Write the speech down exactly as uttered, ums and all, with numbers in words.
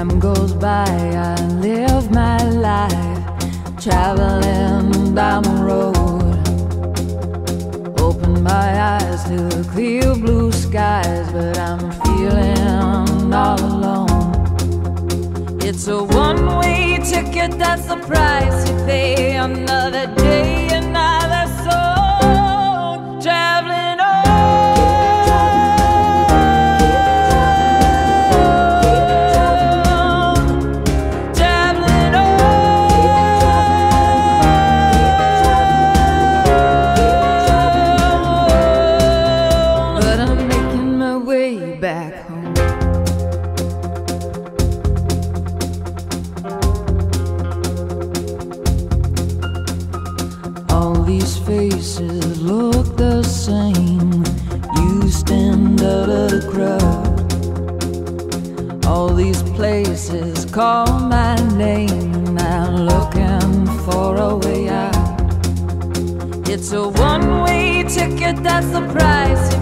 Time goes by, I live my life traveling down the road. Open my eyes to the clear blue skies, but I'm feeling all alone. It's a one-way ticket, that's the price you pay. Another day, another soul traveling on. Back home. All these faces look the same. You stand out of the crowd. All these places call my name, and I'm looking for a way out. It's a one-way ticket, that's the price